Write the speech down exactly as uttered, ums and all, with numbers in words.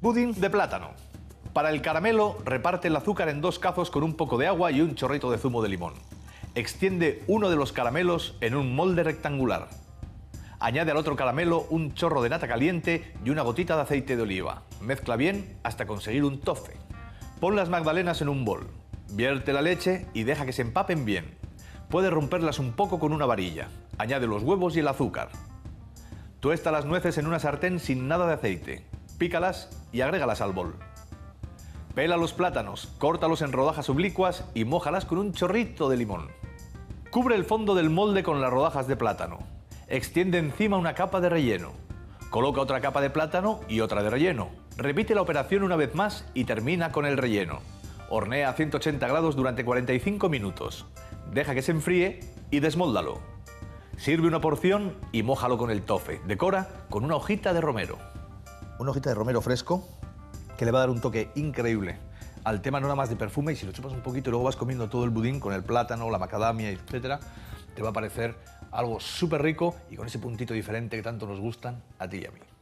Budín de plátano. Para el caramelo, reparte el azúcar en dos cazos con un poco de agua y un chorrito de zumo de limón. Extiende uno de los caramelos en un molde rectangular. Añade al otro caramelo un chorro de nata caliente y una gotita de aceite de oliva. Mezcla bien hasta conseguir un toffee. Pon las magdalenas en un bol. Vierte la leche y deja que se empapen bien. Puedes romperlas un poco con una varilla. Añade los huevos y el azúcar. Tuesta las nueces en una sartén sin nada de aceite. Pícalas y agrégalas al bol. Pela los plátanos, córtalos en rodajas oblicuas y mójalas con un chorrito de limón. Cubre el fondo del molde con las rodajas de plátano. Extiende encima una capa de relleno. Coloca otra capa de plátano y otra de relleno. Repite la operación una vez más y termina con el relleno. Hornea a ciento ochenta grados durante cuarenta y cinco minutos. Deja que se enfríe y desmóldalo. Sirve una porción y mójalo con el toffee. Decora con una hojita de romero. Una hojita de romero fresco que le va a dar un toque increíble al tema, no nada más de perfume, y si lo chupas un poquito y luego vas comiendo todo el budín con el plátano, la macadamia, etcétera, te va a parecer algo súper rico y con ese puntito diferente que tanto nos gustan a ti y a mí.